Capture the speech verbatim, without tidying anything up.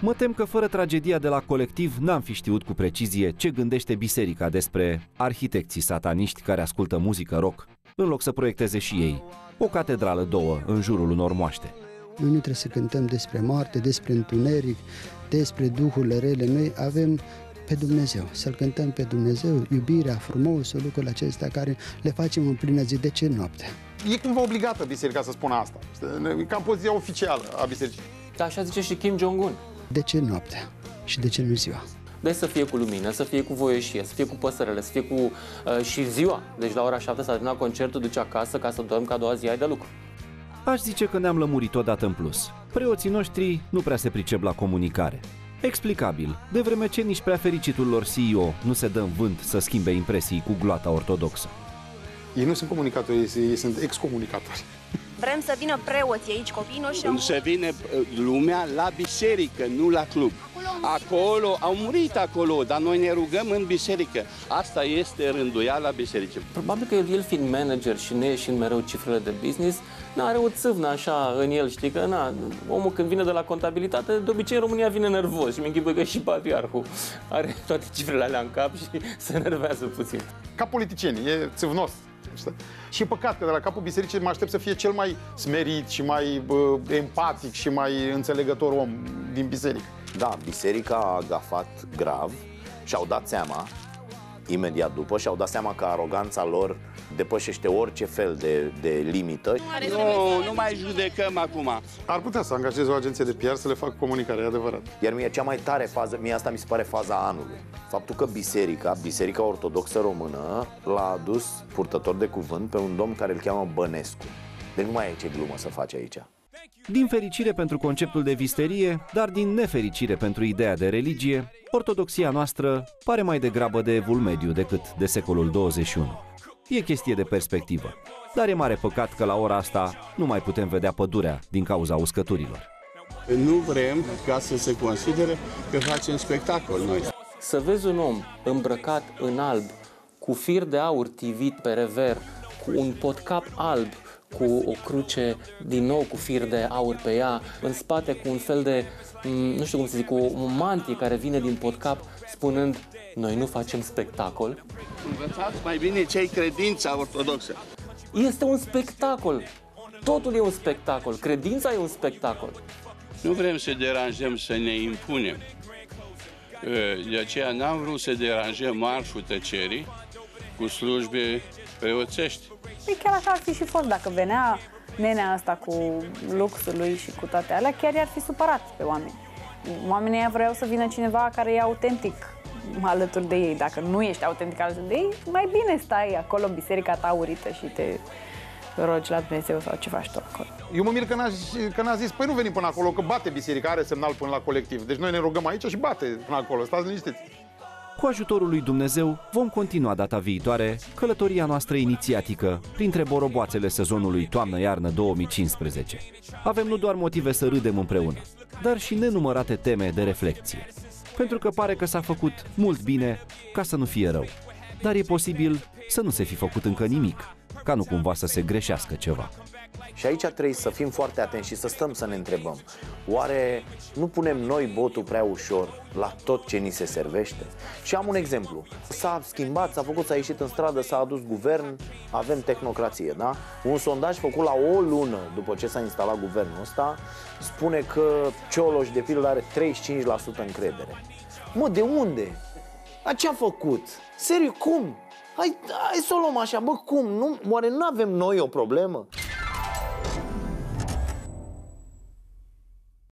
Mă tem că fără tragedia de la Colectiv n-am fi știut cu precizie ce gândește biserica despre arhitecții sataniști care ascultă muzică rock, în loc să proiecteze și ei o catedrală, două, în jurul unor moaște. Noi nu trebuie să cântăm despre moarte, despre întuneric, despre duhurile rele. Noi avem pe Dumnezeu, să-L cântăm pe Dumnezeu, iubirea, frumosul, lucrurile acestea care le facem în plină zi. De ce noaptea? E cumva obligată biserica să spună asta. E cam poziția oficială a bisericii. Da, așa zice și Kim Jong-un. De ce noaptea? Și de ce nu ziua? Deci să fie cu lumină, să fie cu voieșie, să fie cu păsărele, să fie cu uh, și ziua. Deci la ora șapte s-a terminat concertul, duci acasă ca să dormi, ca a doua zi ai de lucru. Aș zice că ne-am lămurit odată în plus. Preoții noștri nu prea se pricep la comunicare. Explicabil, de vreme ce nici prea fericitul lor C E O nu se dă în vânt să schimbe impresii cu gloata ortodoxă. Ei nu sunt comunicatori, ei sunt excomunicatori. Vrem să vină preoții aici, copiii noștri. Au... Să vină lumea la biserică, nu la club. Acolo, au murit acolo, dar noi ne rugăm în biserică. Asta este rânduiala bisericii. Probabil că el fiind manager și ne ieșind mereu cifrele de business, n-are o țâvnă așa în el, știi, că na, omul când vine de la contabilitate, de obicei în România vine nervos și mi închipui că și patriarhul are toate cifrele alea în cap și se enervează puțin. Ca politicieni, e țâvnos. Și e păcat că de la capul bisericii mă aștept să fie cel mai smerit și mai uh, empatic și mai înțelegător om din biserică. Da, biserica a agafat grav și-au dat seama, imediat după, și-au dat seama că aroganța lor depășește orice fel de, de limită. Nu, nu mai judecăm acum. Ar putea să angajeze o agenție de P R să le facă comunicare, e adevărat. Iar mie cea mai tare fază, mie asta mi se pare faza anului. Faptul că biserica, Biserica Ortodoxă Română, l-a adus purtător de cuvânt pe un domn care îl cheamă Bănescu. Deci nu mai e ce glumă să faci aici. Din fericire pentru conceptul de visterie, dar din nefericire pentru ideea de religie, ortodoxia noastră pare mai degrabă de evul mediu decât de secolul douăzeci și unu. E chestie de perspectivă, dar e mare păcat că la ora asta nu mai putem vedea pădurea din cauza uscăturilor. Nu vrem ca să se considere că facem spectacol noi. Să vezi un om îmbrăcat în alb, cu fir de aur tivit pe rever, cu un potcap alb, cu o cruce din nou cu fir de aur pe ea, în spate cu un fel de, nu știu cum să zic, o mantie care vine din potcap spunând: noi nu facem spectacol. Învățați mai bine ce-i credința ortodoxă. Este un spectacol. Totul e un spectacol. Credința e un spectacol. Nu vrem să deranjăm, să ne impunem. De aceea n-am vrut să deranjăm marșul tăcerii cu slujbe preoțești. Păi chiar așa ar fi și fost dacă venea nenea asta cu luxul lui și cu toate alea, chiar i-ar fi supărat pe oameni. Oamenii ăia vreau să vină cineva care e autentic alături de ei. Dacă nu ești autentic alături de ei, mai bine stai acolo în biserica ta urită și te rogi la Dumnezeu sau ce faci tu acolo. Eu mă mir că n-a, că n-a zis: păi nu venim până acolo, că bate biserica, are semnal până la Colectiv. Deci noi ne rugăm aici și bate până acolo, stați liniștiți. Cu ajutorul lui Dumnezeu vom continua data viitoare călătoria noastră inițiatică printre boroboațele sezonului toamnă-iarnă două mii cincisprezece. Avem nu doar motive să râdem împreună, dar și nenumărate teme de reflecție. Pentru că pare că s-a făcut mult bine ca să nu fie rău. Dar e posibil să nu se fi făcut încă nimic, ca nu cumva să se greșească ceva. Și aici trebuie să fim foarte atenți și să stăm să ne întrebăm: oare nu punem noi botul prea ușor la tot ce ni se servește? Și am un exemplu. S-a schimbat, s-a făcut, s-a ieșit în stradă, s-a adus guvern, avem tehnocrație, da? Un sondaj făcut la o lună după ce s-a instalat guvernul ăsta spune că Cioloș, de pildă, are treizeci și cinci la sută încredere. Mă, de unde? A ce a făcut? Seriu, cum? Hai, hai să o luăm așa, bă, cum? Nu, oare nu avem noi o problemă?